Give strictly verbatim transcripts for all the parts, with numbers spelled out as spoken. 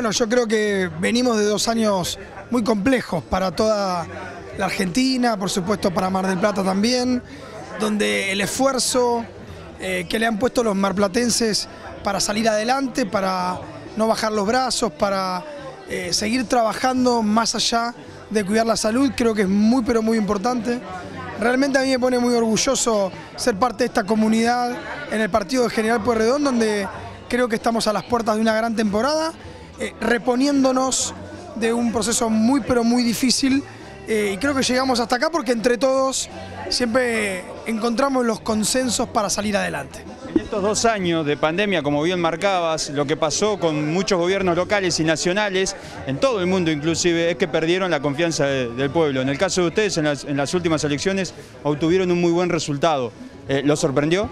Bueno, yo creo que venimos de dos años muy complejos para toda la Argentina, por supuesto para Mar del Plata también, donde el esfuerzo eh, que le han puesto los marplatenses para salir adelante, para no bajar los brazos, para eh, seguir trabajando más allá de cuidar la salud, creo que es muy pero muy importante. Realmente a mí me pone muy orgulloso ser parte de esta comunidad en el partido de General Pueyrredón, donde creo que estamos a las puertas de una gran temporada, eh, reponiéndonos de un proceso muy pero muy difícil, eh, y creo que llegamos hasta acá porque entre todos siempre encontramos los consensos para salir adelante. En estos dos años de pandemia, como bien marcabas, lo que pasó con muchos gobiernos locales y nacionales, en todo el mundo inclusive, es que perdieron la confianza de, del pueblo. En el caso de ustedes, en las, en las últimas elecciones, obtuvieron un muy buen resultado. Eh, ¿Lo sorprendió?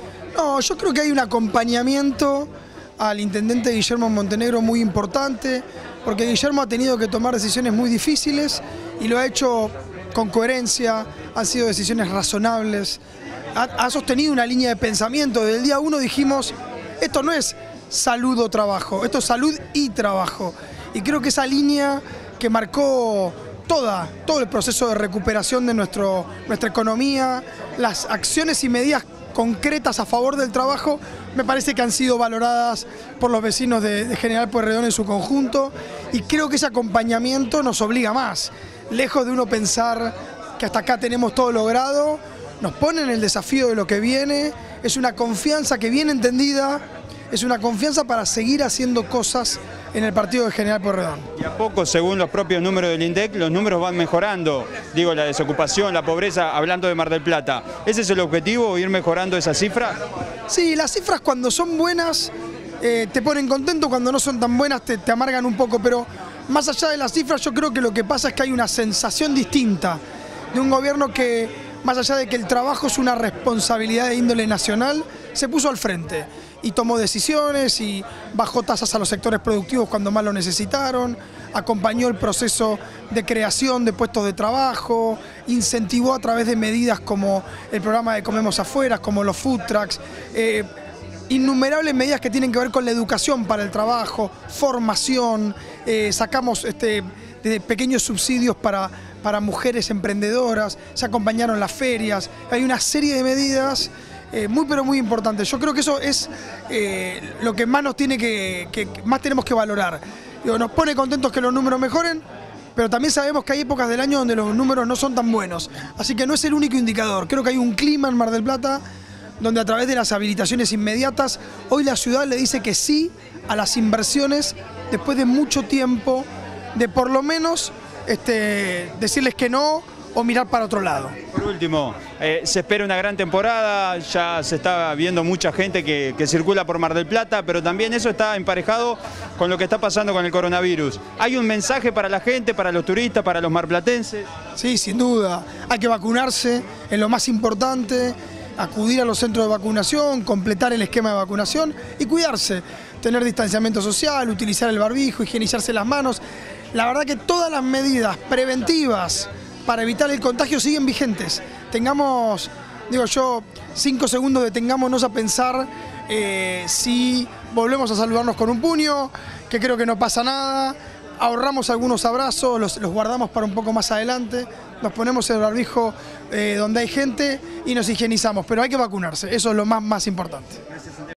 No, yo creo que hay un acompañamiento al intendente Guillermo Montenegro muy importante, porque Guillermo ha tenido que tomar decisiones muy difíciles y lo ha hecho con coherencia, han sido decisiones razonables, ha, ha sostenido una línea de pensamiento. Desde el día uno dijimos, esto no es salud o trabajo, esto es salud y trabajo. Y creo que esa línea que marcó toda, todo el proceso de recuperación de nuestro, nuestra economía, las acciones y medidas concretas a favor del trabajo, me parece que han sido valoradas por los vecinos de, de General Pueyrredón en su conjunto, y creo que ese acompañamiento nos obliga más. Lejos de uno pensar que hasta acá tenemos todo logrado, nos pone en el desafío de lo que viene, es una confianza que bien entendida, es una confianza para seguir haciendo cosas en el partido de General Pueyrredón. Y a poco, según los propios números del INDEC, los números van mejorando. Digo, la desocupación, la pobreza, hablando de Mar del Plata. ¿Ese es el objetivo, ir mejorando esa cifra? Sí, las cifras cuando son buenas eh, te ponen contento, cuando no son tan buenas te, te amargan un poco, pero más allá de las cifras yo creo que lo que pasa es que hay una sensación distinta de un gobierno que, más allá de que el trabajo es una responsabilidad de índole nacional, se puso al frente y tomó decisiones y bajó tasas a los sectores productivos cuando más lo necesitaron, acompañó el proceso de creación de puestos de trabajo, incentivó a través de medidas como el programa de Comemos Afuera, como los food trucks, eh, innumerables medidas que tienen que ver con la educación para el trabajo, formación, eh, sacamos este, de pequeños subsidios para, para mujeres emprendedoras, se acompañaron las ferias, hay una serie de medidas Eh, muy pero muy importante. Yo creo que eso es eh, lo que más nos tiene que, que, que más tenemos que valorar. Digo, nos pone contentos que los números mejoren, pero también sabemos que hay épocas del año donde los números no son tan buenos. Así que no es el único indicador. Creo que hay un clima en Mar del Plata donde a través de las habilitaciones inmediatas, hoy la ciudad le dice que sí a las inversiones después de mucho tiempo de por lo menos este, decirles que no o mirar para otro lado. Por último, eh, se espera una gran temporada, ya se está viendo mucha gente que, que circula por Mar del Plata, pero también eso está emparejado con lo que está pasando con el coronavirus. ¿Hay un mensaje para la gente, para los turistas, para los marplatenses? Sí, sin duda. Hay que vacunarse, es lo más importante, acudir a los centros de vacunación, completar el esquema de vacunación y cuidarse. Tener distanciamiento social, utilizar el barbijo, higienizarse las manos. La verdad que todas las medidas preventivas para evitar el contagio siguen vigentes. Tengamos, digo yo, cinco segundos detengámonos a pensar eh, si volvemos a saludarnos con un puño, que creo que no pasa nada, ahorramos algunos abrazos, los, los guardamos para un poco más adelante, nos ponemos el barbijo eh, donde hay gente y nos higienizamos, pero hay que vacunarse, eso es lo más, más importante.